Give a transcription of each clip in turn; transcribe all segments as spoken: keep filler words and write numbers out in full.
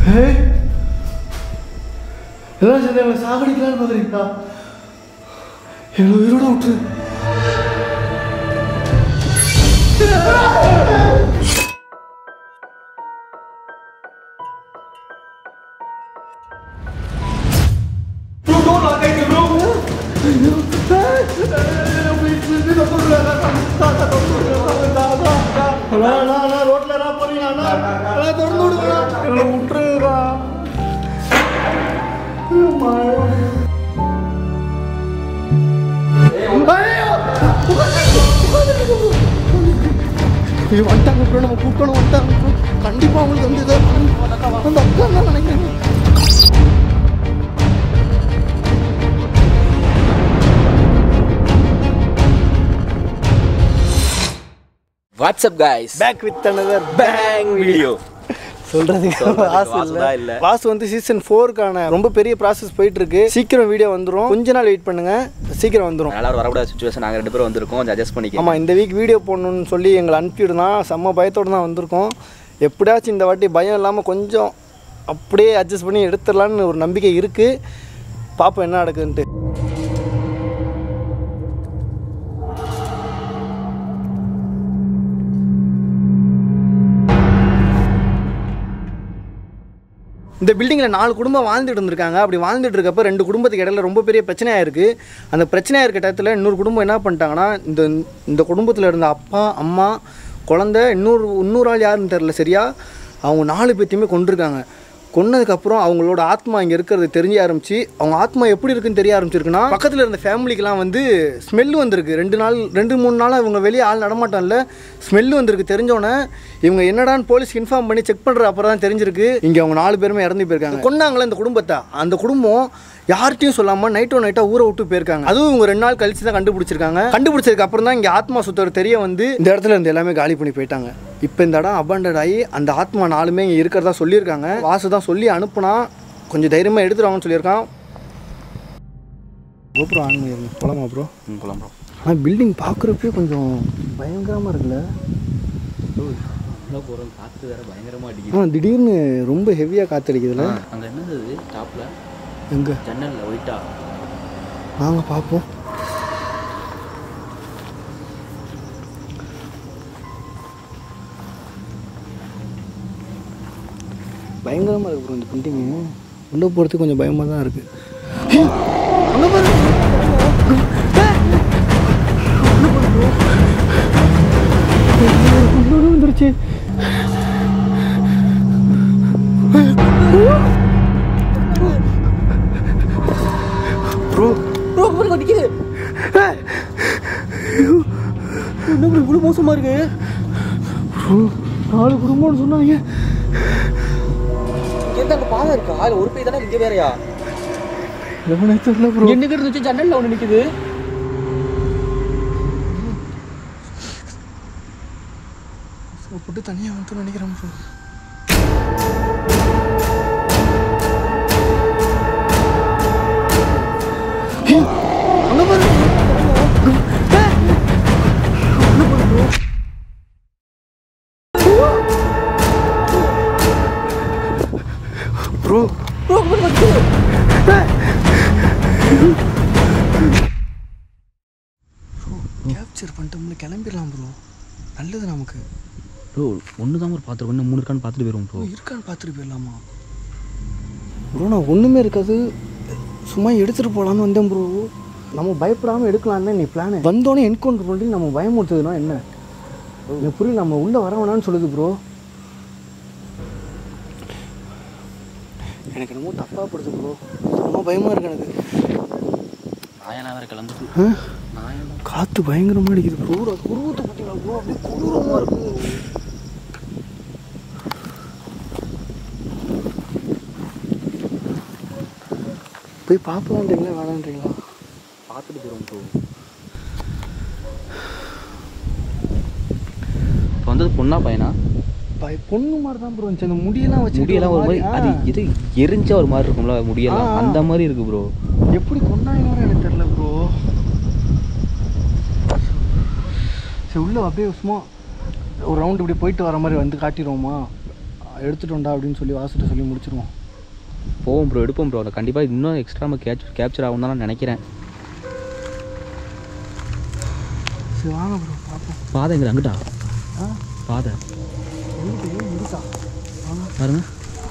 எல்லாம் சேர்ந்து எங்களை சாகடிக்கலான்னு பார்க்குறீங்களா? எங்களை உயிரோட விட்டு ரோட்ல போறீங்க திறந்து விடுங்க விட்டுருக்கா. இது வந்துட்டாங்க ப்ரோ, நம்ம கூப்பிட்டோம் வந்துட்டாங்க ப்ரோ. கண்டிப்பாக அவங்களுக்கு வந்து இதை அந்த அக்கா தான் நினைக்கிறேன். What's up guys? Back with another bang video. சொல்றதுக்கு வாசு இல்ல. வாசு வந்து சீசன் ஃபோருக்கான ரொம்ப பெரிய ப்ராசஸ் போயிட்டு இருக்கு. சீக்கிரம் வீடியோ வந்துடும். கொஞ்ச நாள் வெயிட் பண்ணுங்க, சீக்கிரம் வந்துடும். எல்லாரும் வரக்கூடாத சுச்சுவேஷன் நாங்கள் ரெண்டு பேரும் வந்திருக்கோம், அட்ஜஸ்ட் பண்ணிக்க. ஆமாம், இந்த வீக் வீடியோ போடணும்னு சொல்லி எங்களை அனுப்பிவிடுதான். செம்ம பயத்தோடு தான் வந்திருக்கோம். எப்படியாச்சும் இந்த வாட்டி பயம் இல்லாமல் கொஞ்சம் அப்படியே அட்ஜஸ்ட் பண்ணி எடுத்துடலான்னு ஒரு நம்பிக்கை இருக்குது. பார்ப்போம் என்ன நடக்குதுன்ட்டு. இந்த பில்டிங்கில் நாலு குடும்பம் வாழ்ந்துட்டு இருந்திருக்காங்க. அப்படி வாழ்ந்துட்டு இருக்கப்போ ரெண்டு குடும்பத்துக்கு இடையில ரொம்ப பெரிய பிரச்சனையாக இருக்குது. அந்த பிரச்சனையாக இருக்க டயத்தில் இன்னொரு குடும்பம் என்ன பண்ணிட்டாங்கன்னா, இந்த இந்த குடும்பத்தில் இருந்த அப்பா அம்மா குழந்தை இன்னொரு இன்னொரு ஆள் யாருன்னு தெரில சரியா, அவங்க நாலு பேர்த்தையுமே கொண்டிருக்காங்க. கொன்னதுக்கப்புறம் அவங்களோட ஆத்மா இங்கே இருக்கிறது தெரிய ஆரம்பிச்சு, அவங்க ஆத்மா எப்படி இருக்குன்னு தெரிய ஆரம்பிச்சிருக்குன்னா, பக்கத்தில் இருந்த ஃபேமிலிக்கெலாம் வந்து ஸ்மெல்லு வந்திருக்கு. ரெண்டு நாள் ரெண்டு மூணு நாளாக இவங்க வெளியே ஆள் நடமாட்டோம்ல, ஸ்மெல்லு வந்திருக்கு. தெரிஞ்சோன்னே இவங்க என்னடான்னு போலீஸ்க்கு இன்ஃபார்ம் பண்ணி செக் பண்ணுற அப்புறம் தான் தெரிஞ்சிருக்கு இங்கே அவங்க நாலு பேருமே இறந்து போயிருக்காங்க. கொன்னாங்களே இந்த குடும்பத்தை, அந்த குடும்பம் யார்கிட்டையும் சொல்லாமல் நைட்டோ நைட்டாக ஊரை விட்டு போயிருக்காங்க. அதுவும் இவங்க ரெண்டு நாள் கழிச்சு தான் கண்டுபிடிச்சிருக்காங்க. கண்டுபிடிச்சதுக்கு அப்புறம் தான் இங்கே ஆத்மா சுத்தவர் தெரிய வந்து இந்த இடத்துல இருந்து எல்லாமே காலி பண்ணி போயிட்டாங்க. இப்போ இந்த இடம் அபாண்டட் ஆகி அந்த ஆத்மா நாலுமே இங்கே இருக்கிறதா சொல்லியிருக்காங்க. வாசு தான் சொல்லி அனுப்புனா கொஞ்சம் தைரியமாக எடுத்துருவாங்கன்னு சொல்லியிருக்கான். கோபுரம் ஆன் பண்ணிருங்க. போலாமா ப்ரோ? ம் போலாம் ப்ரோ. ஆனால் பில்டிங் பார்க்குறப்பே கொஞ்சம் பயங்கரமாக இருக்குல்ல. போகிறோம், காற்று வேறு பயங்கரமாக அடிக்குது. ஆ திடீர்னு ரொம்ப ஹெவியாக காற்று அடிக்குதுல்ல. அங்கே என்னது டாப்பில் எங்கே ஜன்னலில் ஒயிட்டா? வாங்க பார்ப்போம். பயங்கரமாக இருக்கு ப்ரோ இந்த பில்டிங்கு. உள்ளே போகிறதுக்கு கொஞ்சம் பயமாக தான் இருக்குது. வந்துருச்சு. ப்ரோ ப்ரோ ப்ரோ அடிக்குது. என்ன ப்ரோ இவ்வளோ மோசமாக இருக்கு? ப்ரோ நாலு குடும்பம்னு சொன்னாங்க. எந்த அங்கே பாதை இருக்கா? அதில் ஒரு பை தானே இங்கே வேறையா? எவனே தெரியல ப்ரோ. என்னக்கு இருந்துச்சு ஜன்னலில் ஒன்று நிற்குது. போட்டு தனியாக வந்து நினைக்கிறேன் ப்ரோ. ப்ரோ கேப்சர் பண்ணிட்டோம்னு கிளம்பிடலாம் ப்ரோ. நல்லது நமக்கு. ப்ரோ ஒன்று தான் ஒரு பார்த்துருக்கோம், இன்னும் மூணு இருக்கான்னு பார்த்துட்டு போயிடுவோம் ப்ரோ. இருக்கான்னு பார்த்துட்டு போயிடலாமா ப்ரோ? நான் ஒன்றுமே இருக்காது, சும்மா எடுத்துகிட்டு போகலான்னு வந்தேன் ப்ரோ. நம்ம பயப்படாமல் எடுக்கலான்னு நீ பிளான் வந்தோடனே என்கவுண்டர் பண்ணி நம்ம பயமுறுத்துதுன்னா என்ன? எனக்கு புரியல. நம்ம உள்ளே வர வேணான்னு சொல்லுது ப்ரோ. எனக்கு என்னமோ தப்பாக படுது ப்ரோ. ரொம்ப பயமாக இருக்கு எனக்கு. நாயனா வேறு கிளம்புது. காற்று பயங்கரமாக அடிக்குது ப்ரோ. அது உருவத்தை பார்த்தீங்களா ப்ரோ? அப்படியே கொடூரமாக இருக்கு. போய் பார்க்கலான்றீங்களா வேணான்றீங்களா? பார்த்துட்டு போகிறோம் ப்ரோ. இப்போ வந்தது பொண்ணா பையனா? பொண்ணு மாதிரி தான் ப்ரோ இருந்துச்சு. அந்த முடியெல்லாம் வச்சு முடியெல்லாம் ஒரு மாதிரி அது இது எரிஞ்சா ஒரு மாதிரி இருக்கும்ல முடியெல்லாம், அந்த மாதிரி இருக்கு ப்ரோ. எப்படி கொண்டாயினாலும் எனக்கு தெரியல ப்ரோ. சரி உள்ள அப்படியே சும்மா ஒரு ரவுண்ட் இப்படி போயிட்டு வர மாதிரி வந்து காட்டிடுவோமா? எடுத்துட்டோண்டா அப்படின்னு சொல்லி வாசுட்ட சொல்லி முடிச்சிருவோம். போவோம் ப்ரோ, எடுப்போம் ப்ரோ. அதை கண்டிப்பாக இன்னும் எக்ஸ்ட்ரா நம்ம கேப்சர் கேப்சர் ஆகும் தான் நான் நினைக்கிறேன். சரி வாங்க ப்ரோ பார்ப்போம். பாதை எங்கே அங்கிட்டா? ஆ பாதை இருக்கா பாருங்க.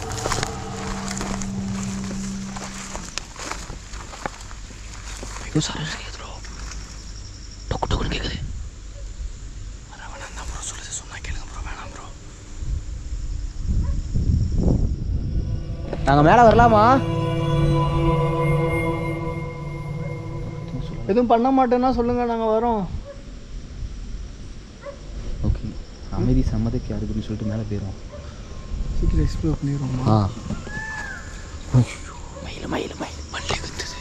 ஐயோ சார் ப்ரோ, டொக்கு டொக்குன்னு கேட்குது. அதான் வேணாம் தான் ப்ரோ சொல்லுது. சொன்னால் கேளுங்க ப்ரோ. வேணாம் ப்ரோ. நாங்கள் மேலே வரலாமா? எதுவும் பண்ண மாட்டேன்னா சொல்லுங்கள், நாங்கள் வரோம். ஓகே, அமைதி சம்மதிக்கு அதுக்குன்னு சொல்லிட்டு மேலே போயிடும். சீக்கிரம் எக்ஸ்ப்ளோர் பண்ணிடுவோமா? ஆ மயில் மயில் மயில் மல்லி கத்துது.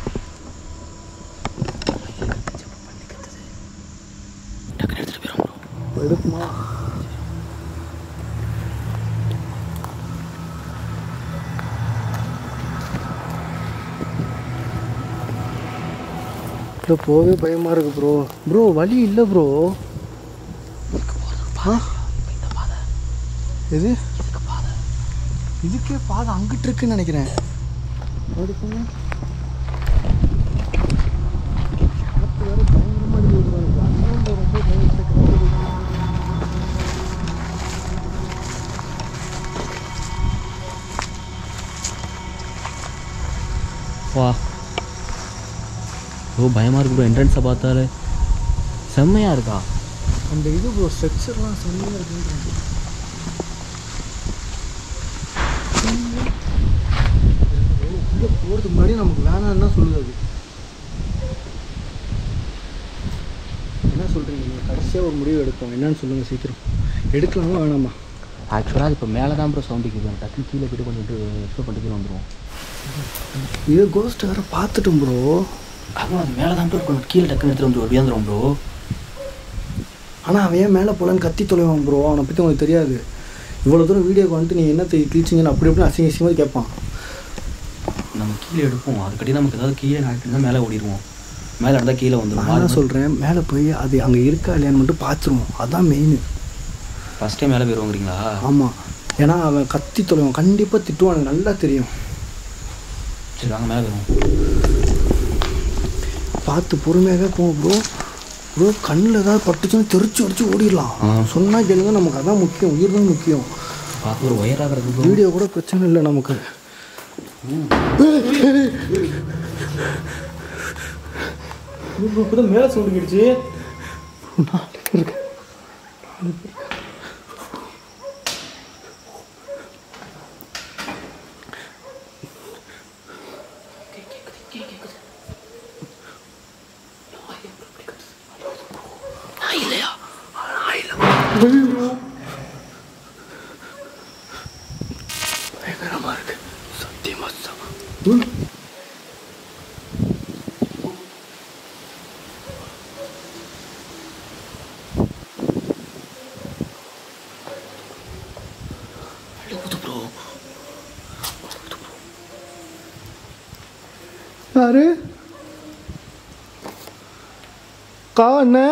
டக்குன்னு எடுத்துகிட்டு போயிடும் ப்ரோ. எடுக்குமா? இல்லை போவே பயமாக இருக்குது ப்ரோ. ப்ரோ வழி இல்லை ப்ரோ. ஆ எது இதுக்கே பாதை அங்கிட்டு இருக்குன்னு நினைக்கிறேன். வா ஓ, பயமாக இருக்கு ப்ரோ. என்ட்ரன்ஸை பார்த்தாலே செம்மையாக இருக்கா அந்த இது ப்ரோ. ஸ்ட்ரக்சர்லாம் செம்மையாக இருக்குன்றது. உள்ளே போகிறதுக்கு முன்னாடி நமக்கு வேணான்னு தான் சொல்லுது அது. என்ன சொல்கிறீங்க நீங்கள்? கடைசியாக ஒரு முடிவு எடுப்போம். என்னன்னு சொல்லுங்கள் சீக்கிரம். எடுக்கலாமா வேணாமா? ஆக்சுவலாக அது இப்போ மேலே தான் ப்ரோ சவுண்ட் கேட்குது. டக்குன்னு கீழே போய்ட்டு கொஞ்சம் எக்ஸ்ப்ளோர் பண்ணிட்டு வந்துடுவோம். இது கோஸ்ட் வேறு பார்த்துட்டோம் ப்ரோ. அதுவும் அது மேலே தான் ப்ரோ இருக்கும். கீழே டக்குன்னு எடுத்துகிட்டு வந்து வியாந்துடும் ப்ரோ. ஆனால் அவன் ஏன் மேலே போகலன்னு கத்தி தொலைவான் ப்ரோ. அவனை பற்றி உங்களுக்கு தெரியாது. இவ்வளோ தூரம் வீடியோக்கு வந்துட்டு நீங்கள் என்ன கிழிச்சிங்கன்னு அப்படி எப்படி அசிங்க அசிங்கமாக கேட்பான். நம்ம கீழே எடுப்போம். அதுக்கடி நமக்கு ஏதாவது கீழே நாட்டினா மேலே ஓடிடுவோம். மேலே இருந்தால் கீழே வந்துடும். நான் சொல்கிறேன் மேலே போய் அது அங்கே இருக்கா இல்லையான்னு மட்டும் பார்த்துருவோம். அதுதான் மெயின். ஃபஸ்ட்டே மேலே போயிடுவோங்கிறீங்களா? ஆமாம். ஏன்னா அவன் கத்தி தொலைவான். கண்டிப்பாக திட்டுவான். எனக்கு நல்லா தெரியும். சரி வாங்க மேலே போயிடுவோம். பார்த்து பொறுமையாகவே போவோம் ப்ரோ. ப்ரோ கண்ணில் ஏதாவது பட்டுச்சுன்னு தெரிச்சு அடிச்சு ஓடிடலாம். சொன்னால் கேளுங்க. நமக்கு அதான் முக்கியம். உயிர் தான் முக்கியம். பார்த்து ஒரு ஒயராக கிடக்கு. வீடியோ கூட பிரச்சனை இல்லை நமக்கு. இப்போதான் மேலே சவுண்டு கிடுச்சு. நாலு பேர் இருக்கு. நாலு பேர் பயங்கரமாக இருக்கு. சத்தியமா யாரு கா அண்ணே?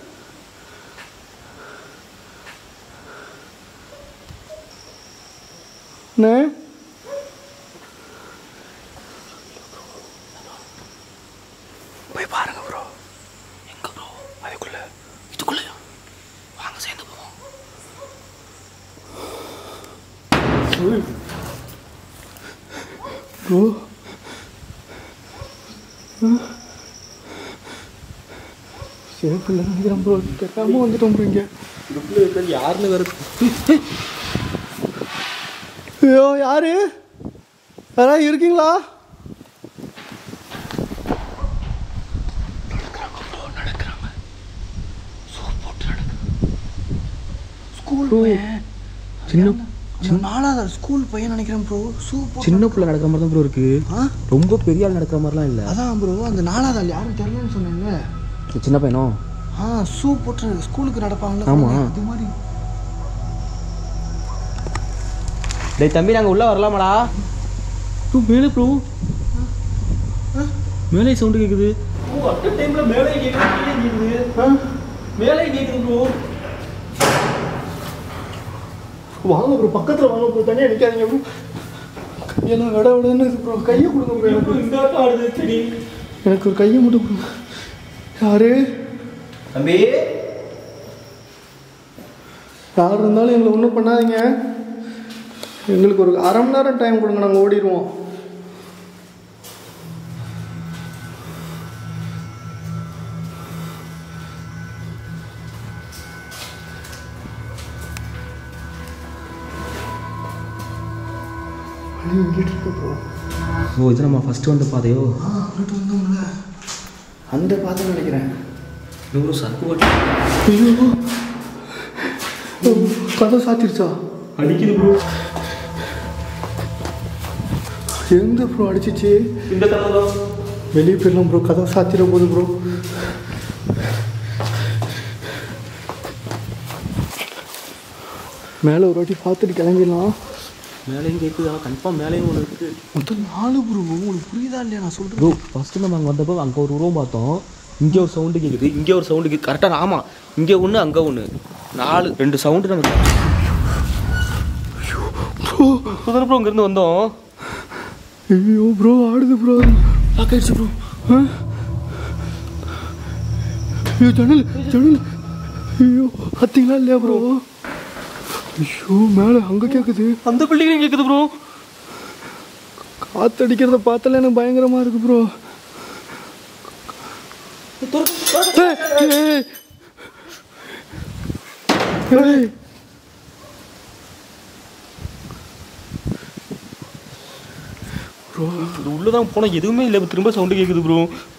அண்ணே போய் பாருங்க ப்ரோ. எங்க ப்ரோ? அதுக்குள்ள இதுக்குள்ளயா? வாங்க சேர்ந்து போவோம். ப்ரோ சேஃபில் நினைக்கிறேன் ப்ரோ. கேட்காம வந்துட்டோம் ப்ரோ. இங்கே இதுக்குள்ளே இருக்கிறது யாருன்னு வேறு. ஐயோ யாரு? யாராவது இருக்கீங்களா? நடக்கிறாங்க ப்ரோ. நடக்கிறாங்க. ஷூ போட்டு நடக்குது. ஸ்கூல் பையன். சின்ன நாலாவது ஸ்கூல் பையன் நினைக்கிறேன் ப்ரோ. ஷூ சின்ன பிள்ளை நடக்கிற மாதிரி தான் ப்ரோ இருக்கு. ஆ ரொம்ப பெரிய ஆள் நடக்கிற மாதிரிலாம் இல்லை. அதான் ப்ரோ. அந்த நாலாவது ஆள் யாரும் தெரியலன்னு சொன்னீங்க. சின்ன பையனோ? ஆ ஷூ போட்டு ஸ்கூலுக்கு நடப்பாங்களா? ஆமாம். இது மாதிரி. டேய் தம்பி, நாங்கள் உள்ளே வரலாமாடா? ப்ரோ மேலே ப்ரோ. மேலே சவுண்டு கேட்குது. ப்ரோ அட் டைமில் மேலே கேட்குது, கீழே கேட்குது. மேலே கேட்குது ப்ரோ. வாங்க ப்ரோ, பக்கத்தில் வாங்க ப்ரோ, தனியாக நிற்காதீங்க ப்ரோ. கையெல்லாம் விட விடன்னு ப்ரோ, கையை கொடுங்க ப்ரோ. எனக்கு இந்த ஆட்டம் ஆடுது சரி. எனக்கு ஒரு கையை மட்டும் கொடுங்க. யாரு தம்பி? யார் இருந்தாலும் எங்களை ஒன்றும் பண்ணாதீங்க. எங்களுக்கு ஒரு அரை மணி நேரம் டைம் கொடுங்க, நாங்கள் ஓடிடுவோம். ஓ இது நம்ம ஃபஸ்ட்டு வந்த பாதையோ? ஆ அங்கிட்டு வந்தோம்ல, அந்த பாதை நினைக்கிறேன். இவ்வளோ சரக்கு போட்டு ஐயோ கதை சாத்திருச்சா? அடிக்குது ப்ரோ. எந்த ப்ரோ அடிச்சிச்சு? இந்த கதை தான். வெளியே போயிடலாம் ப்ரோ, கதை சாத்திர போகுது ப்ரோ. மேலே ஒரு வாட்டி பார்த்துட்டு கிளம்பிடலாம். மேலேயும் கேட்குது, ஆனால் கன்ஃபார்ம் மேலேயும் ஒன்று இருக்குது. மொத்தம் நாலு ப்ரோ. உங்களுக்கு புரியுதா இல்லையா நான் சொல்கிறேன்? ப்ரோ ஃபஸ்ட்டு நம்ம அங்கே வந்தப்போ அங்கே ஒரு உருவம் பார்த்தோம். இங்கே ஒரு சவுண்டு கேட்குது, இங்கே ஒரு சவுண்டு கேட்குது. கரெக்டாக ஆமாம், இங்கே ஒன்று அங்கே ஒன்று, நாலு ரெண்டு சவுண்டு நமக்கு. ப்ரோ புதர் ப்ரோ இங்கேருந்து வந்தோம். ஐயோ ப்ரோ ஆடுது ப்ரோ, லாக் ஆயிடுச்சு ப்ரோ. ஐயோ ஜன்னல் ஜன்னல். ஐயோ பார்த்தீங்களா இல்லையா ப்ரோ? ஐயோ மேலே அங்கே கேட்குது, அந்த பில்டிங்லையும் கேட்குது ப்ரோ. காற்று அடிக்கிறத பார்த்தாலே எனக்கு பயங்கரமாக இருக்குது ப்ரோ. ப்ரோ உள்ளதான் போனால் எதுவுமே இல்லை, திரும்ப சவுண்டு கேட்குது ப்ரோ.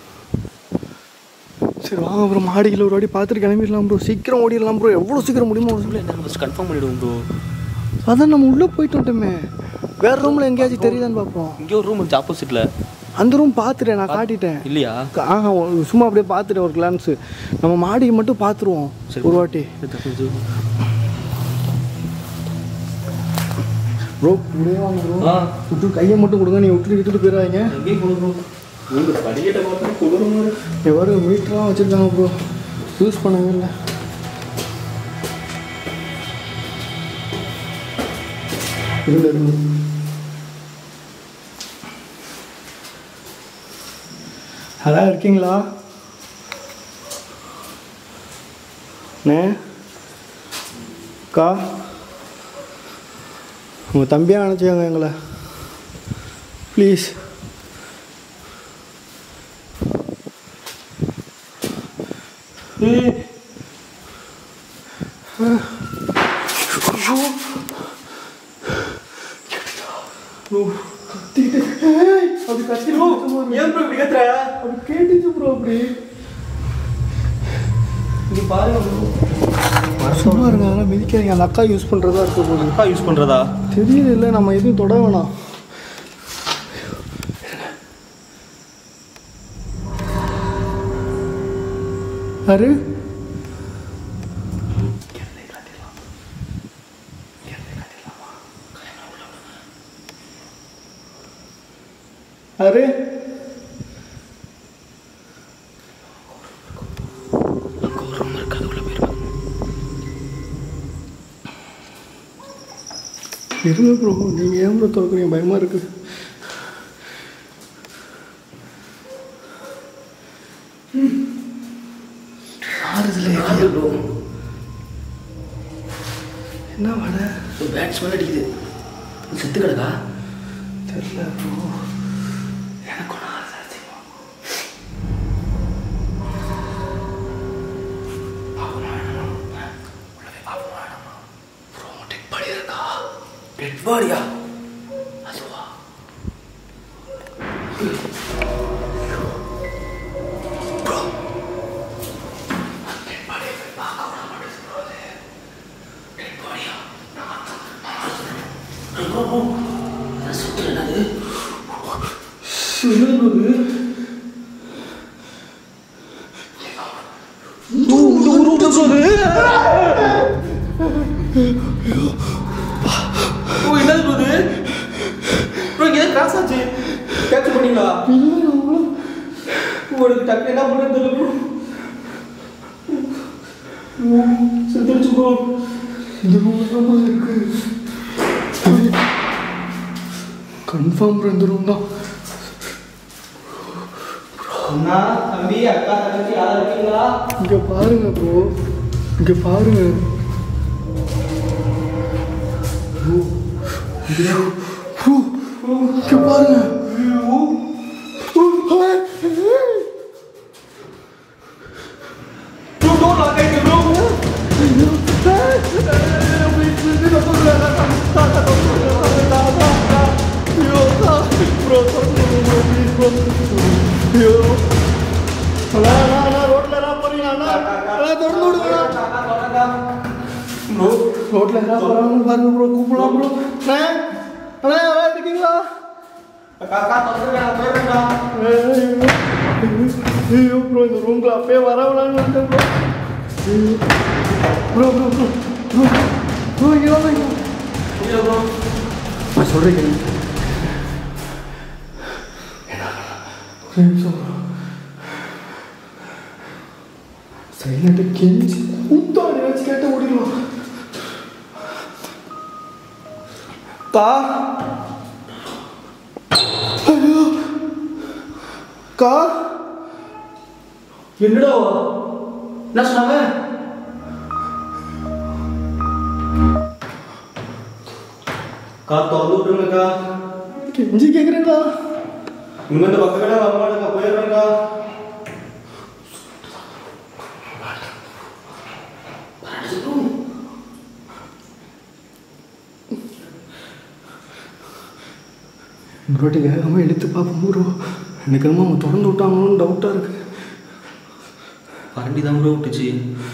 சரி வாங்க ப்ரோ, மாடியில் ஒரு வாட்டி பார்த்துட்டு கிளம்பிடலாம் ப்ரோ. சீக்கிரம் ஓடிடலாம் ப்ரோ, எவ்வளோ சீக்கிரம் முடியுமோ இல்லை என்ன ஃபஸ்ட் கன்ஃபார்ம் பண்ணிவிடுவோம் ப்ரோ. அதான் நம்ம உள்ளே போயிட்டு வந்துட்டோமே, வேறு ரூமில் எங்கேயாச்சும் தெரியுதான்னு பார்ப்போம். இங்கே ஒரு ரூம் இருந்துச்சு ஆப்போசிட்டில், அந்த ரூம் பார்த்துட்டேன், நான் காட்டிட்டேன். இல்லையா? ஆஹா சும்மா அப்படியே பார்த்துட்டேன் ஒரு கிளான்ஸு. நம்ம மாடியை மட்டும் பார்த்துருவோம் ஒரு வாட்டி ப்ரோ. இப்படியே வாங்க ப்ரோ, விட்டு கையை மட்டும் கொடுங்க, நீங்கள் விட்டுட்டு விட்டுட்டு போயிடாதீங்க. எங்கேயும் கொடுங்க ப்ரோ, படிக்கட்டை பார்த்து கொடுங்க. எவ்வளோ மீட்டர்லாம் வச்சுருக்காங்க ப்ரோ, யூஸ் பண்ணவே இல்லை. இல்லை இருந்து நல்லா இருக்கீங்களா அண்ணே? அக்கா உங்கள் தம்பியாக நினச்சிக்கோங்க எங்களை ப்ளீஸ். அது கத்தி ஏன் ப்ரோ இப்படி கத்துற? அப்படி கேட்டுச்சு ப்ரோ. அப்படி இது பாருங்க ப்ரோ, சும்மா இருங்க, அதெல்லாம் மிதிக்காதீங்க. அந்த அக்கா யூஸ் பண்ணுறதா இருக்க போகுது. அக்கா யூஸ் பண்ணுறதா தெரியல, இல்லை நம்ம எதுவும் தொட வேணாம். யாரு? யாரு? இருங்க ப்ரோ, நீங்கள் ஏன் ப்ரோ திறக்கிறீங்க? பயமாக இருக்குது. என்ன வட பேட்ஸ் மேலே அடிக்குது, செத்து கிடக்கா தெரியல ப்ரோ. எனக்கு டெட் பாடியா? அதுவா? ப்ரோ டெட் பாடியை போய் பார்க்க விட மாட்டேங்குது ப்ரோ. அது டெட் பாடியா? ப்ரோ சுற்று என்னது? என்னது? என்னது ப்ரோ? ப்ரோ ஏன் கிராஸ் ஆச்சு? கேட்ச் பண்ணீங்களா? உங்களுக்கு டக்கு என்ன பண்ணுறது தெரியல ப்ரோ. செத்துருச்சு ப்ரோ. இந்த ரூம் இருக்கு. கன்ஃபார்ம் ப்ரோ இந்த ரூம் தான். அண்ணா தம்பி அக்கா தங்கச்சி யாரும் இருக்கீங்களா? இங்கே பாருங்க ப்ரோ, இங்கே பாருங்க ப்ரோ, இங்கே பாருங்க. ரோட்ல என்ன போறாங்க பாருங்க ப்ரோ, கூப்பிடலாம் ப்ரோ. அண்ணா அண்ணா யாரா இருக்கீங்களா? ஐயோ ப்ரோ, இந்த ரூம்ல அப்பயே வரவலான்னு வந்தேன் bro. Bro bro bro bro bro இங்கே வாங்க. ப்ரோ நான் சொல்கிறேன் கேளுங்க. ஒரு நிமிஷம் ப்ரோ, சைலண்ட்டு கெஞ்சி கூத்தாடி வச்சு கேட்ட ஓடிடுவான். கா ஐயோ கா என்னடா என்ன சொன்னாங்க? கா திறந்து விட்டுருங்கக்கா. கெஞ்சி கேட்குறேங்க்கா. இங்கே இந்த பக்கம் கடை வர மாட்டேங்க, போயிடுறேங்க்கா. ப்ரோட்டி வேகமாக எடுத்து பார்ப்போம் ப்ரோ. எனக்கு என்னமோ அவங்க திறந்து விட்டாங்கன்னு டவுட்டாக இருக்கு. கரண்டி தான் ப்ரோ விட்டுச்சு.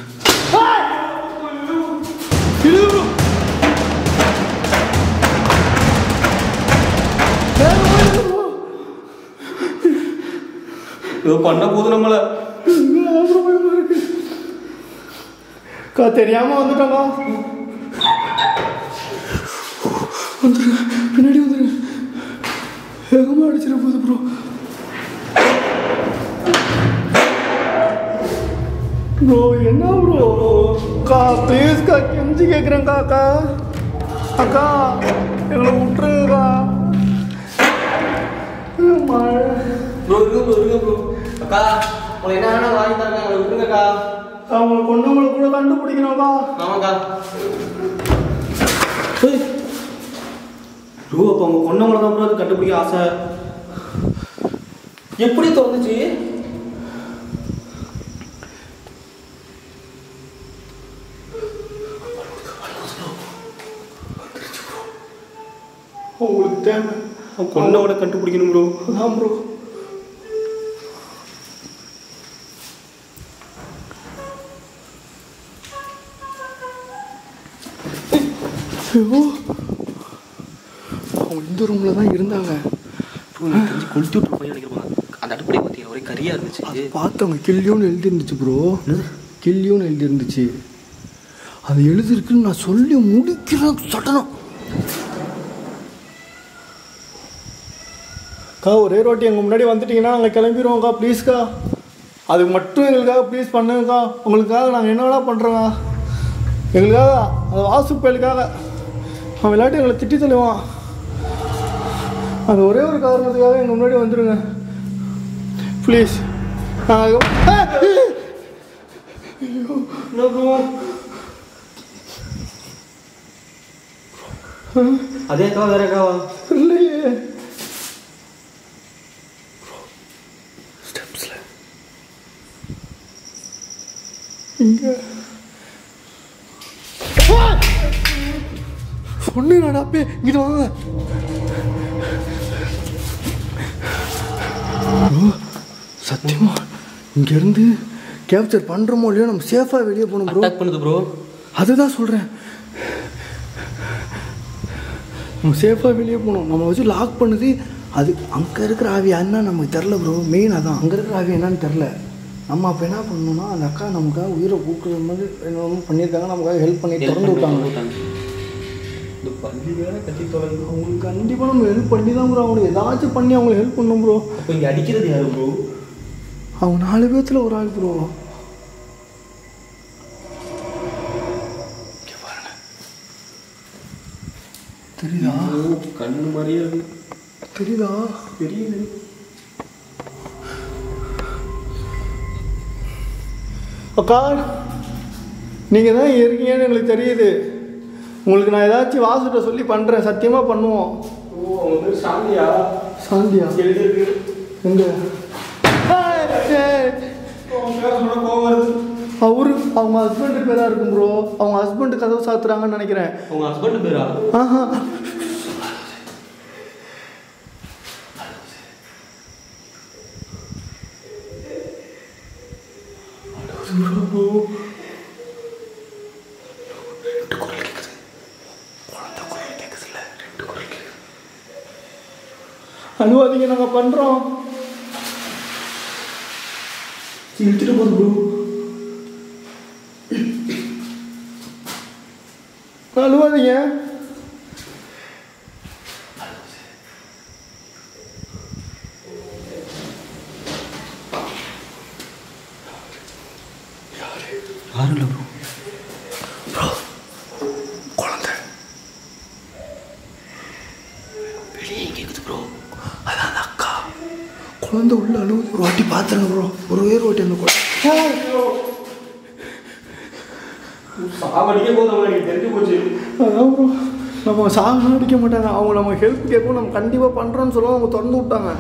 ஏதோ பண்ண போது நம்மள கா தெரியாம வந்துட்டாங்க. வந்துருங்க, பின்னாடி வந்துருங்க. வேகமாக அடிச்சிட போகுது ப்ரோ. ப்ரோ என்ன ப்ரோ? அக்கா ப்ளீஸ்க்கா, கெஞ்சி கேட்குறேங்க்கா. அக்கா அக்கா எங்களை விட்டுருங்கக்கா. ப்ரோ இருங்க ப்ரோ இருங்க ப்ரோ. அக்கா உங்களை என்ன வேணா வாங்கி தரேன், எங்களை விட்டுருங்கக்கா. அவங்களை கொண்டவங்களை கூட கண்டுபிடிக்கணும்க்கா. ஆமாக்கா. ப்ரோ அப்போ அவங்க கொண்டவங்களை தான் ப்ரோ அது கண்டுபிடிக்க ஆசை. எப்படி தோணுச்சு? உங்களுக்கு தேவை கொண்டவனை கண்டுபிடிக்கணும் ப்ரோ. அதான் ப்ரோ. ஐயோ அவங்க இந்த ரூமில் தான் இருந்தாங்க. கொளுத்தி விட்டு போய் நினைக்கிறோம். அந்த அடுப்படி பார்த்தீங்கன்னா ஒரே கரியாக இருந்துச்சு. பார்த்தவங்க கில்லியோன்னு எழுதி இருந்துச்சு ப்ரோ. கில்லியோன்னு எழுதி இருந்துச்சு. அது எழுதிருக்குன்னு நான் சொல்லி முடிக்கிறேன் சட்டனம். அக்கா ஒரே ரோட்டி எங்கள் முன்னாடி வந்துட்டிங்கன்னா நாங்கள் கிளம்பிடுவோம்க்கா. ப்ளீஸ்க்கா, அது மட்டும் எங்களுக்காக ப்ளீஸ் பண்ணுங்கக்கா. உங்களுக்காக நாங்கள் என்ன வேணால் பண்ணுறோங்க. எங்களுக்காக அந்த வாசு பயலுக்காக அவன் விளையாட்டு எங்களை திட்டி தள்ளுவான். அது ஒரே ஒரு காரணத்துக்காக எங்கள் முன்னாடி வந்துடுங்க ப்ளீஸ். அதே அக்கா வேற அக்காவா? இல்லையே, ஸ்டெப்ஸ்ல இங்க சொன்னேன். அப்பே இங்கிட்ட வாங்க. சத்தியமா இங்கேருந்து கேப்சர் பண்ணுறோமோ இல்லையோ நம்ம சேஃபாக வெளியே போகணும் ப்ரோ. அட்டாக் பண்ணுது ப்ரோ. அதுதான் சொல்கிறேன், நம்ம சேஃபாக வெளியே போகணும். நம்ம வச்சு லாக் பண்ணுது. அது அங்கே இருக்கிற ஆவி என்ன நமக்கு தெரில ப்ரோ. மெயின் அதான், அங்கே இருக்கிற ஆவி என்னன்னு தெரில. நம்ம அப்போ என்ன பண்ணணும்னா அந்த அக்கா நமக்காக உயிரை கூப்பிடுற மாதிரி என்ன பண்ணியிருக்காங்க, நமக்காக ஹெல்ப் பண்ணி திறந்து விட்டாங்க. இந்த பள்ளி வேற கட்டி தொலைங்க. அவங்களுக்கு கண்டிப்பாக நம்ம ஹெல்ப் பண்ணி தான் ப்ரோ. அவங்களுக்கு ஏதாச்சும் பண்ணி அவங்களுக்கு ஹெல்ப் பண்ணணும் ப்ரோ. அப்போ இங்கே அடிக்கிறது யாரு ப்ரோ? அவங்க நாலு பேர்த்தில் ஒரு ஆள் ப்ரோ. தெரியுதா? கண்ணு மாதிரியே இருக்கு. தெரியுதா? தெரியுது. அக்கா நீங்கள் தான் இருக்கீங்கன்னு எங்களுக்கு தெரியுது. உங்களுக்கு நான் ஏதாச்சும் வாசுகிட்ட சொல்லி பண்ணுறேன். சத்தியமாக பண்ணுவோம். ஓ அவங்க பேர் சாந்தியா? சாந்தியா எழுதிருக்கு எங்க? கோவம் வருது. அவரு அவங்க ஹஸ்பண்டு பேராக இருக்கும் ப்ரோ. அவங்க ஹஸ்பண்டு கதவு சாத்துறாங்கன்னு நினைக்கிறேன். அவங்க ஹஸ்பண்ட் பேரா? ஆஹா அழுவாதீங்க, நாங்கள் பண்ணுறோம். இழுத்துட்டு போகுது ப்ரோ. அழுவாதீங்க. யாரும் இல்லை ப்ரோ. ப்ரோ குழந்தை வெளியே கேட்குது ப்ரோ. அதான் அந்த அக்கா குழந்தை உள்ள அழுவுது. ஒரு வாட்டி பார்த்துருங்க ப்ரோ. ஒரு வேறு வாட்டி அந்த குழந்தை சாவடிக்க போதும் எனக்கு தெரிஞ்சு போச்சு. அதான் ப்ரோ நம்ம சாகணும் அடிக்க மாட்டாங்க. அவங்க நம்ம ஹெல்ப் கேட்போம். நம்ம கண்டிப்பாக பண்ணுறோன்னு சொல்லுவோம். அவங்க திறந்து விட்டாங்க.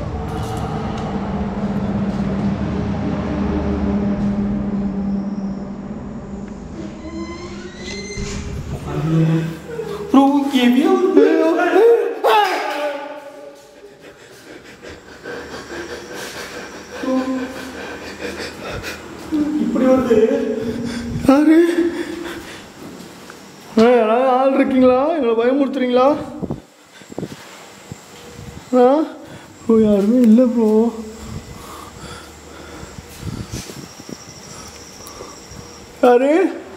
ப்ரோ கேவியா இப்படி வருது. யாரு யாராவது ஆள் இருக்கீங்களா? எங்களை பயமுறுத்துறீங்களா? ஆ ப்ரோ யாருமே இல்லை ப்ரோ. யாரு?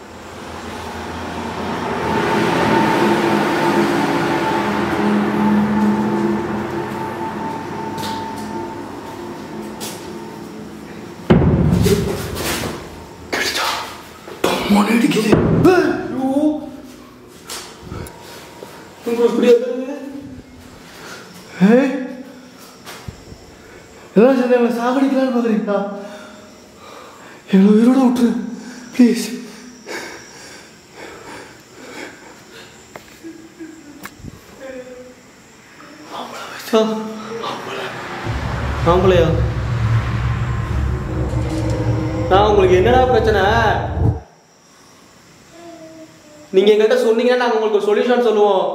மொழி அடிக்குது. இப்படி எல்லாம் சேர்ந்து எங்களை சாகடிக்கலான்னு பார்க்குறீங்களா? எங்களை உயிரோட விட்டுரு ப்ளீஸ். ஆம்பளையா? நான் உங்களுக்கு என்னடா பிரச்சனை? நீங்க எங்கள்கிட்ட சொன்னீங்கன்னா நாங்கள் உங்களுக்கு ஒரு சொல்யூஷன் சொல்லுவோம்.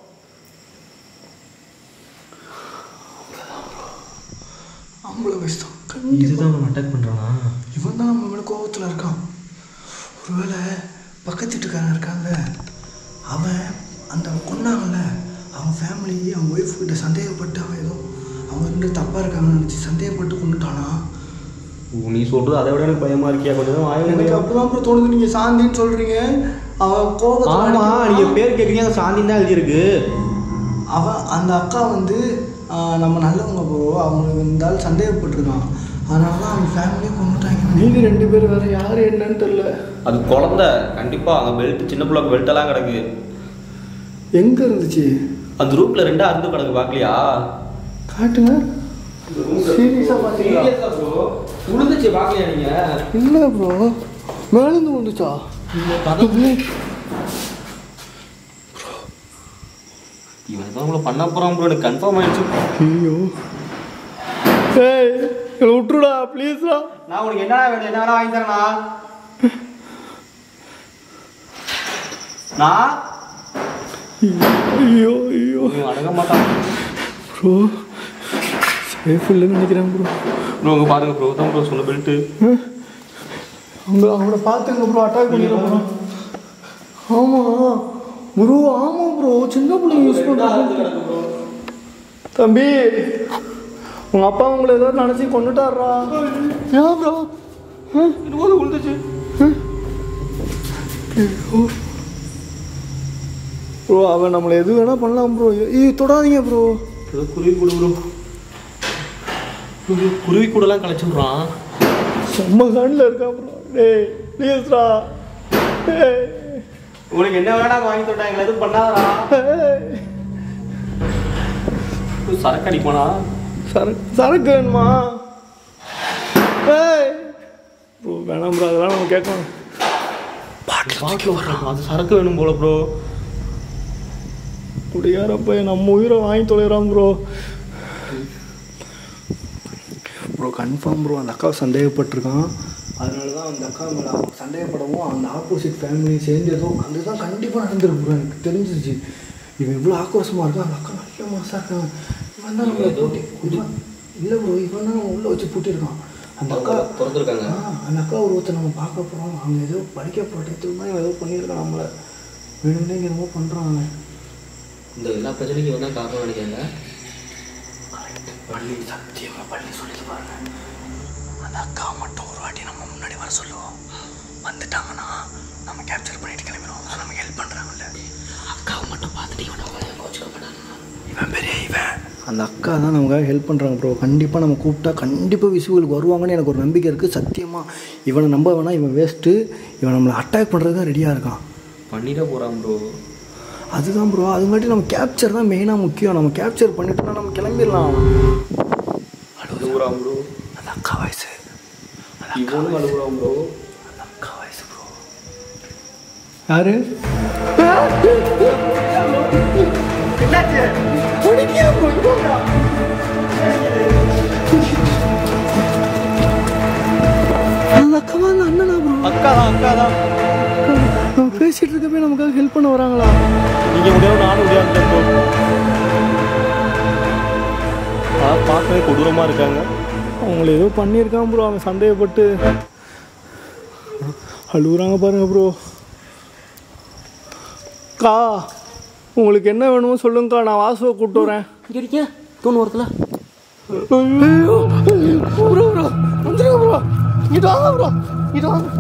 ஆம்பளை வயசு தான். இதுதான் அவன் அட்டாக் பண்ணுறானா? இவன் தான் நம்ம மேலே கோபத்தில் இருக்கான். ஒருவேளை பக்கத்து வீட்டுக்காரன் இருக்கான்ல, அவன் அந்த கொண்டாங்கல்ல அவன் ஃபேமிலி அவன் ஒய்ஃப் கிட்ட சந்தேகப்பட்டு அவன் ஏதோ அவங்க ரெண்டு தப்பாக இருக்காங்கன்னு நினச்சி சந்தேகப்பட்டு கொண்டுட்டானா? நீ சொல்றது அதை விட எனக்கு பயமா இருக்கியா? கொஞ்சம் எனக்கு அப்படிதான் அப்புறம் தோணுது. நீங்கள் சாந்தின்னு சொல்கிறீங்க. அவன் கோபம். ஆமாம், நீங்கள் பேர் கேட்குறீங்க. அங்கே சாந்தின்னு தான் எழுதியிருக்கு. அவன் அந்த அக்கா வந்து நம்ம நல்லவங்க ப்ரோ. அவங்களுக்கு இருந்தாலும் சந்தேகப்பட்டிருக்கான். அதனால தான் அவங்க ஃபேமிலியே கொண்டுட்டாங்க. நீங்கள் ரெண்டு பேர் வேறு யார் என்னன்னு தெரில. அது குழந்தை கண்டிப்பாக. அங்கே பெல்ட் சின்ன பிள்ளைக்கு பெல்ட்டெல்லாம் கிடக்கு. எங்கே இருந்துச்சு? அந்த ரூமில் ரெண்டா அருந்து கிடக்கு. பார்க்கலையா? காட்டுங்க. சீரியஸாக பார்த்தீங்களா? ப்ரோ விழுந்துச்சு. பார்க்கலையா நீங்கள்? இல்லை ப்ரோ, மேலேருந்து விழுந்துச்சா? இவன் தான் உங்களை பண்ண போகிறான் ப்ரோ. எனக்கு கன்ஃபார்ம் ஆயிடுச்சு. ஐயோ ஏய் என்னை விட்டுருடா ப்ளீஸ்டா. நான் உனக்கு என்ன வேணும்? என்ன வேணா வாங்கி தரேண்ணா. நான் ஐயோ ஐயோ அடங்க மாட்டான் ப்ரோ. சேஃப் இல்லைன்னு நினைக்கிறேன் ப்ரோ. ப்ரோ உங்க பாருங்க ப்ரோ. தான் ப்ரோ சொன்ன பெல்ட்டு. அவங்க அவங்கள பார்த்துங்க ப்ரோ. அட்டாக் பண்ணிடுறோம் ப்ரோ. ஆமாம் ப்ரோ. ஆமாம் ப்ரோ. சின்ன பிள்ளைங்க யூஸ் பண்ணுறாங்க. தம்பி உங்கள் அப்பா உங்களை ஏதாவது நினச்சி கொண்டுட்டாரா? ஏன் ப்ரோ? இன்னும் விழுந்துச்சு ப்ரோ. அவன் நம்மளை எது வேணால் பண்ணலாம் ப்ரோ. ஏய் தொடாதீங்க ப்ரோ. குருவி கூட ப்ரோ. குருவி கூடலாம் கலைச்சு விட்றான். செம்ம கண்ணில் இருக்கான் ப்ரோ. டேய் ப்ளீஸ்ரா. டேய் உனக்கு என்ன வேணா வாங்கி தோட்டா. எங்களை எதுவும் பண்ணாதா? சரக்கு அடிப்பானா? சரக்கு சரக்கு வேணுமா? ஏய் ப்ரோ வேணாம் ப்ரோ, அதெல்லாம் நம்ம கேட்கணும். பாட்டில் வர்றான், அது சரக்கு வேணும் போல ப்ரோ. குடியாரப்ப நம்ம உயிரை வாங்கி தொலைகிறான் ப்ரோ. ப்ரோ கன்ஃபார்ம் ப்ரோ அந்த அக்காவை சந்தேகப்பட்டிருக்கான். அதனால தான் அந்த அக்கா மேலே சந்தேகப்படவும் அந்த ஆப்போசிட் ஃபேமிலி சேர்ந்து ஏதோ அதுதான் கண்டிப்பாக நடந்துருக்கு ப்ரோ. எனக்கு தெரிஞ்சிருச்சு இவன் இவ்வளோ ஆக்ரோஷமாக இருக்கான். அந்த அக்கா நல்ல மாசாக இருக்கான். இவன் தான் நம்மளை பூட்டி இவன் இல்லை ப்ரோ, இவன் தான் நம்ம உள்ளே வச்சு பூட்டியிருக்கான். அந்த அக்கா திறந்துருக்காங்க. அந்த அக்கா ஒரு ஒருத்தர் நம்ம பார்க்க போகிறோம். அவங்க ஏதோ படிக்க போட்டதுக்கு மாதிரி ஏதோ பண்ணியிருக்கான். நம்மளை வேணும்னே இங்கே என்னமோ பண்ணுறாங்க. இந்த எல்லா பிரச்சனைக்கும் இவன் தான் காரணம் நினைக்கிறேங்க. பள்ளி சத்தியமாக பள்ளி சொல்லிட்டு பாருங்க. அந்த அக்கா மட்டும் ஒரு வாட்டி நம்ம முன்னாடி வர சொல்லுவோம். வந்துட்டாங்கன்னா நம்ம கேப்சர் பண்ணிட்டு கிளம்பிடுவோம். நமக்கு ஹெல்ப் பண்ணுறாங்கல்ல. அக்காவை மட்டும் பார்த்துட்டு இவனை வச்சுக்கப்பட்டாங்க. இவன் பெரிய இவன் அந்த அக்கா தான் நமக்காக ஹெல்ப் பண்ணுறாங்க ப்ரோ. கண்டிப்பாக நம்ம கூப்பிட்டா கண்டிப்பாக விசுவலுக்கு வருவாங்கன்னு எனக்கு ஒரு நம்பிக்கை இருக்குது. சத்தியமாக இவனை நம்ப வேணாம். இவன் வேஸ்ட்டு. இவன் நம்மளை அட்டாக் பண்ணுறதுக்கு ரெடியாக இருக்கான். பண்ணிட போகிறான் ப்ரோ. அதுதான் ப்ரோ. அதுங்காட்டி நம்ம கேப்சர் தான் மெயினாக முக்கியம். நம்ம கேப்சர் பண்ணிட்டோம்னா நம்ம கிளம்பிடலாம். அழுகுறான் ப்ரோ. அந்த அக்கா வயசு இவனும் அழுகுறான் ப்ரோ. அந்த அக்கா வயசு ப்ரோ. யாரு அந்த அக்காவா அந்த அண்ணனா ப்ரோ? அக்கா தான் அக்கா தான். நம்ம பேசிட்டு இருக்கப்பே நமக்காக ஹெல்ப் பண்ண வராங்களா? நீங்கள் முடியாது நானும் முடியாது ப்ரோ. அதான் பார்க்கவே கொடூரமாக இருக்காங்க. அவங்கள ஏதோ பண்ணியிருக்கான் ப்ரோ. அவன் சந்தேகப்பட்டு அழுகுறாங்க பாருங்க ப்ரோ. கா உங்களுக்கு என்ன வேணுமோ சொல்லுங்கக்கா, நான் வாசுவை கூப்பிட்டு வரேன். இங்கே இருக்கேன் தூண் வரத்துல. ப்ரோ ப்ரோ வந்துருங்க ப்ரோ. இங்கிட்டு வாங்க ப்ரோ, இங்கிட்டு வாங்க.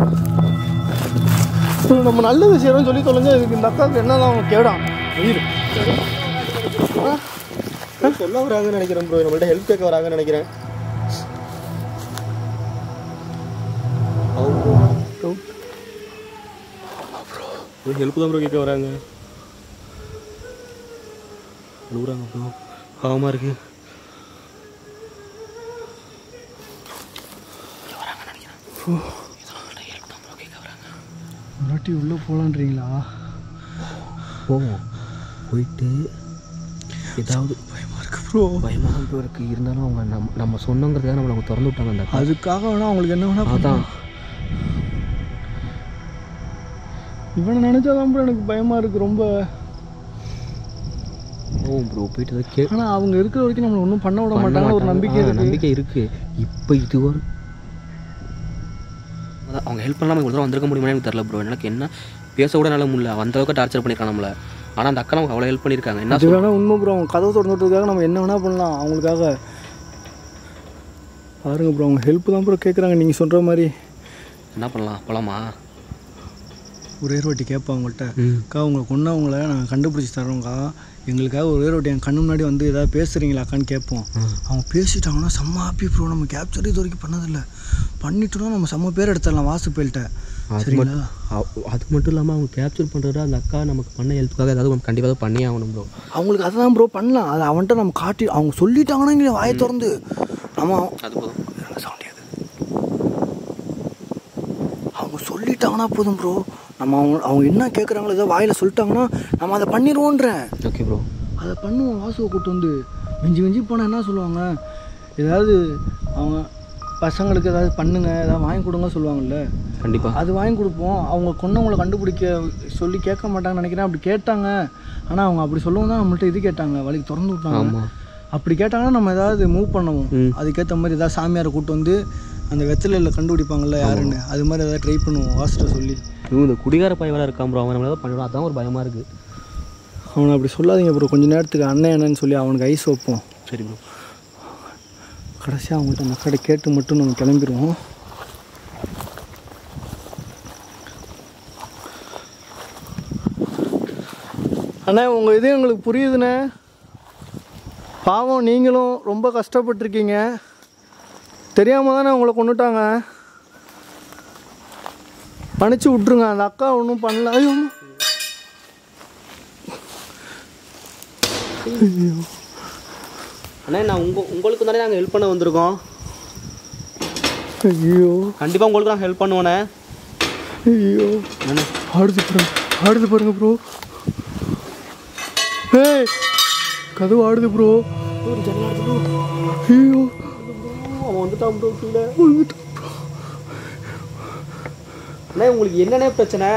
நம்ம நல்லது செய்யறோம்னு சொல்லி தொலைஞ்சா இதுக்கு இந்த அக்காவுக்கு என்னதான் அவன் கேடான் உயிர். சொல்ல வராங்கன்னு நினைக்கிறேன் ப்ரோ. நம்மள்ட்ட ஹெல்ப் கேட்க வராங்கன்னு நினைக்கிறேன். ஹெல்ப் தான் ப்ரோ கேட்க வராங்க. அழுகுறாங்க ப்ரோ. பாவமாக இருக்கு. முன்னாடி உள்ளே போகலான்றீங்களா? போவோம். போயிட்டு ஏதாவது பயமாக இருக்குது ப்ரோ. பயமாக தான் ப்ரோ இருக்குது. இருந்தாலும் அவங்க நம்ம நம்ம சொன்னங்கிறதுக்காக நம்மளை அவங்க திறந்து விட்டாங்க. அந்த அதுக்காக வேணா அவங்களுக்கு என்ன வேணா அதான் இவனை நினச்சாதான் ப்ரோ எனக்கு பயமாக இருக்குது ரொம்ப. போவோம் ப்ரோ. போயிட்டு தான் கே ஆனால் அவங்க இருக்கிற வரைக்கும் நம்மளை ஒன்றும் பண்ண விட மாட்டாங்க ஒரு நம்பிக்கை நம்பிக்கை இருக்குது. இப்போ இது ஒரு அதான் அவங்க ஹெல்ப் பண்ணாமல் இவ்வளோ தூரம் வந்திருக்க முடியுமான்னு எனக்கு தெரியல ப்ரோ. எனக்கு என்ன பேச கூட நல்ல முடியல. அந்தளவுக்கு டார்ச்சர் பண்ணியிருக்காங்க நம்மளை. ஆனால் அந்த அக்கா நமக்கு அவ்வளோ ஹெல்ப் பண்ணியிருக்காங்க. என்ன அது வேணா உண்மை ப்ரோ. அவங்க கதவை திறந்துட்டுக்காக நம்ம என்ன வேணால் பண்ணலாம் அவங்களுக்காக. பாருங்க ப்ரோ, அவங்க ஹெல்ப் தான் ப்ரோ கேட்குறாங்க. நீங்கள் சொல்கிற மாதிரி என்ன பண்ணலாம்? போகலாமா? ஒரே ரோட்டி கேட்போம் அவங்கள்ட்ட. அக்கா உங்களை கொண்டவங்கள நாங்கள் கண்டுபிடிச்சி தரோங்க்கா, எங்களுக்காக ஒரே ரோட்டி என் கண்ணு முன்னாடி வந்து ஏதாவது பேசுகிறீங்களாக்கான்னு கேட்போம். அவங்க பேசிட்டாங்கன்னா செம்ம ஹாப்பி ப்ரோ. நம்ம கேப்சர் இது வரைக்கும் பண்ணதில்லை. பண்ணிட்டோம்னா நம்ம செம்ம பேர் எடுத்துடலாம் வாசு பேல்கிட்ட. சரிங்களா? அது மட்டும் இல்லாமல் அவங்க கேப்சர் பண்ணுறதா அந்த அக்கா நமக்கு பண்ண ஹெல்ப்புக்காக ஏதாவது கண்டிப்பாக பண்ணி ஆகணும் ப்ரோ. அவங்களுக்கு அதுதான் ப்ரோ பண்ணலாம். அது அவன்கிட்ட நம்ம காட்டி அவங்க சொல்லிட்டாங்கன்னா இங்கே வாயை திறந்து நம்ம அது போதும். சவுண்டியாது அவங்க சொல்லிட்டாங்கன்னா போதும் ப்ரோ. நம்ம அவங்க அவங்க என்ன கேட்குறாங்களோ ஏதோ வாயில் சொல்லிட்டாங்கன்னா நம்ம அதை பண்ணிடுவோன்றேன். Okay bro. அதை பண்ணுவோம். வாசுவை கூப்பிட்டு வந்து மிஞ்சி மிஞ்சி போனால் என்ன சொல்லுவாங்க, ஏதாவது அவங்க பசங்களுக்கு ஏதாவது பண்ணுங்க, ஏதாவது வாங்கி கொடுங்க சொல்லுவாங்கள்ல. கண்டிப்பாக அது வாங்கி கொடுப்போம். அவங்க கொண்டவங்களை கண்டுபிடிக்க சொல்லி கேட்க மாட்டாங்கன்னு நினைக்கிறேன். அப்படி கேட்டாங்க. ஆனால் அவங்க அப்படி சொல்லவும் தான் நம்மள்ட்ட இது கேட்டாங்க, வழிக்கு திறந்து விட்டாங்க. அப்படி கேட்டாங்கன்னா நம்ம ஏதாவது மூவ் பண்ணுவோம். அதுக்கேற்ற மாதிரி ஏதாவது சாமியாரை கூப்பிட்டு வந்து அந்த வெத்தலையில் கண்டுபிடிப்பாங்கள்ல யாருன்னு, அது மாதிரி ஏதாவது ட்ரை பண்ணுவோம் வாசிட்ட சொல்லி. இவங்க இந்த குடிகார பையன் இருக்கான் ப்ரோ. அவன் நம்மள ஏதாவது பண்ணிவிடும். அதான் ஒரு பயமாக இருக்குது. அவனை அப்படி சொல்லாதீங்க ப்ரோ. கொஞ்சம் நேரத்துக்கு அண்ணன் என்னன்னு சொல்லி அவனுக்கு ஐஸ் வைப்போம். சரி ப்ரோ. கடைசியாக அவங்கள்ட்ட மக்களை கேட்டு மட்டும் நம்ம கிளம்பிடுவோம். அண்ணா உங்கள் இது எங்களுக்கு புரியுதுண்ணே. பாவம் நீங்களும் ரொம்ப கஷ்டப்பட்டுருக்கீங்க. தெரியாமல் தானே உங்களை கொண்டுட்டாங்க. மன்னிச்சு விட்ருங்க. அந்த அக்கா ஒன்றும் பண்ணல. ஐயோ ஐயோ அண்ணா நான் உங்க உங்களுக்கு தானே நாங்கள் ஹெல்ப் பண்ண வந்திருக்கோம். ஐயோ கண்டிப்பாக உங்களுக்கு நான் ஹெல்ப் பண்ணுவோண்ணே. ஐயோ அண்ணா ஆடுது பாருங்க ஆடுது பாருங்க ப்ரோ. ஏய் கதவு ஆடுது ப்ரோ. ஐயோ அவன் வந்துட்டான் ப்ரோ கீழே. அண்ணா உங்களுக்கு என்னண்ணே பிரச்சனை?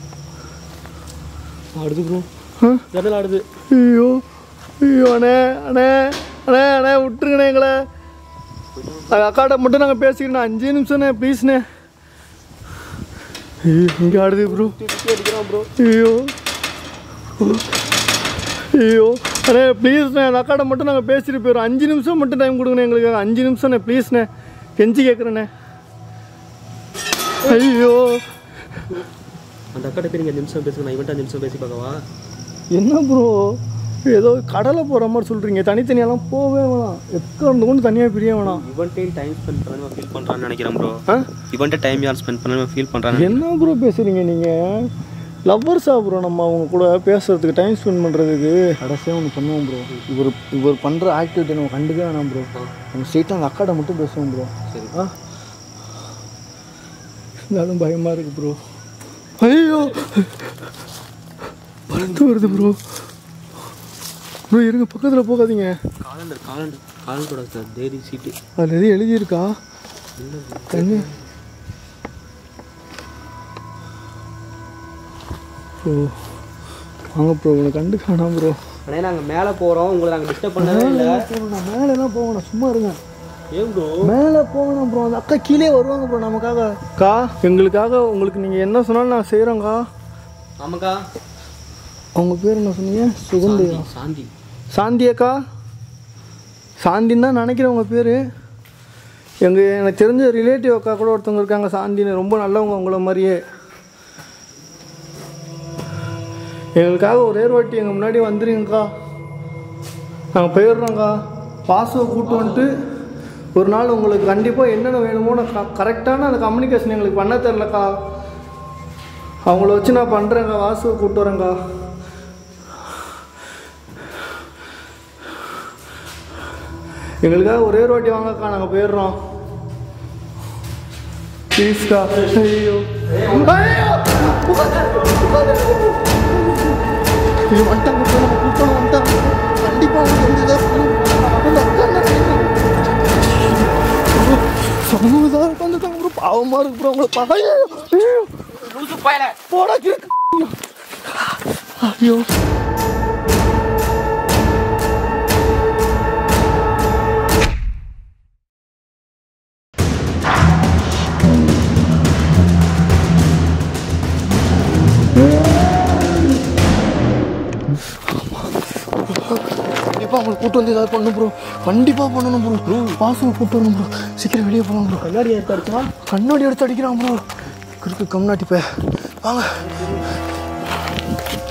ஆடுது ப்ரோ, ஜன்னல் ஆடுது. ஐயோ ஐயோ அண்ணே அண்ணே அண்ணே அண்ணே விட்டுருங்கண்ணே எங்களை. அக்காட்ட மட்டும் நாங்கள் பேசிக்கிறோம் அஞ்சு நிமிஷம்ண்ணே ப்ளீஸ்ண்ணே. ஐயோ இங்கே ஆடுது ப்ரோ. அடிக்கிறான் ப்ரோ. ஐயோ ஐயோ அண்ணே ப்ளீஸ்ண்ணே அந்த அக்காட்ட மட்டும் நாங்கள் பேசிட்டு போயிடுறோம். அஞ்சு நிமிஷம் மட்டும் டைம் கொடுங்கண்ணே எங்களுக்கு. அஞ்சு நிமிஷம்ண்ணே ப்ளீஸ்ண்ணே கெஞ்சி கேட்குறேண்ணே. ஐயோ அந்த அக்காட்ட போய் நீங்கள் நிமிஷம் பேசுங்க, நான் இவன்ட்டு அஞ்சு நிமிஷம் பேசி பார்க்கவா? என்ன ப்ரோ ஏதோ கடலை போகிற மாதிரி சொல்கிறீங்க? தனித்தனியெல்லாம் போவே வேணாம், எக்கோ இருந்து கொண்டு தனியாக பிரிய வேணாம். இவன்ட்டையும் டைம் ஸ்பெண்ட் பண்ண ஃபீல் பண்ணுறான்னு நினைக்கிறேன் ப்ரோ. ஆ இவன்ட்டு டைம் யார் ஸ்பெண்ட் பண்ண ஃபீல் பண்ணுறாங்க. என்ன ப்ரோ பேசுகிறீங்க நீங்கள்? லவ்வர்ஸா ப்ரோ நம்ம அவங்க கூட பேசுகிறதுக்கு டைம் ஸ்பெண்ட் பண்ணுறதுக்கு? கடைசியாக ஒன்று பண்ணுவோம் ப்ரோ. இவர் இவர் பண்ணுற ஆக்டிவிட்டி நம்ம கண்டுக்கவே வேணாம் ப்ரோ. நம்ம ஸ்ட்ரெயிட்டாக அந்த அக்காட்ட மட்டும் பேசுவோம் ப்ரோ. சரி. ஆ இருந்தாலும் பயமாக இருக்குது ப்ரோ. ஐயோ பறந்து வருது ப்ரோ. ப்ரோ இருங்க பக்கத்தில் போகாதீங்க. காலண்டர் காலண்டர் காலண்டரோட சார் தேதி சீட்டு அதில் எதுவும் எழுதியிருக்கா? தண்ணி ப்ரோ வாங்க ப்ரோ உங்களை கண்டு காணாம் ப்ரோ. அண்ணே நாங்கள் மேலே போகிறோம், உங்களை நாங்கள் டிஸ்டர்ப் பண்ணவே இல்லை. நான் மேலெல்லாம் போகணும் சும்மா இருங்க. ஏன் ப்ரோ மேலே போகணும் ப்ரோ? அந்த அக்கா கீழே வருவாங்க ப்ரோ நமக்காக. அக்கா எங்களுக்காக உங்களுக்கு நீங்கள் என்ன சொன்னாலும் நான் செய்கிறோங்க்கா. ஆமாக்கா. அவங்க பேர் என்ன சொன்னீங்க? சுகந்தி சாந்தி. சாந்தி அக்கா சாந்தின்னு தான் நினைக்கிறேன் உங்கள் பேர். எங்கள் எனக்கு தெரிஞ்ச ரிலேட்டிவ் அக்கா கூட ஒருத்தவங்க இருக்காங்க சாந்தின்னு, ரொம்ப நல்லவங்க உங்களை மாதிரியே. எங்களுக்காக ஒரே வாட்டி எங்கள் முன்னாடி வந்துடுங்கக்கா, நாங்கள் போயிடுறோங்க்கா. பாசுவை கூப்பிட்டு வந்துட்டு ஒரு நாள் உங்களுக்கு கண்டிப்பாக என்னென்ன வேணுமோ நான் க கரெக்டான அந்த கம்யூனிகேஷன் எங்களுக்கு பண்ண தெரிலக்கா. அவங்கள வச்சு நான் பண்ணுறேங்க்கா. வாசுவை கூப்பிட்டு வரேங்க்கா. எங்களுக்காக ஒரே வாட்டி வாங்கக்கா, நாங்கள் போயிடுறோம் ப்ளீஸ்க்கா. ஐயோ ஐயோ வந்துட்டாங்க நம்ம கூப்பிட்டோம் வந்துட்டாங்க. கண்டிப்பாக சமூகதாக உட்காந்துருக்காங்க ப்ரோ. பாவமாக இருக்கு ப்ரோ உங்களை பார்க்க. போடா ஐயோ கண்டிப்பாக அவங்களை கூப்பிட்டு வந்து ஏதாவது பண்ணணும் ப்ரோ. கண்டிப்பாக பண்ணணும் ப்ரோ. ப்ரோ பாசுவை கூப்பிட்டு வரணும் ப்ரோ. சீக்கிரம் வெளியே போகலாம் ப்ரோ. கண்ணாடி எடுத்து அடிச்சா கண்ணாடி எடுத்து அடிக்கிறான் ப்ரோ. கிறுக்கு கம்நாட்டி போய் வாங்க.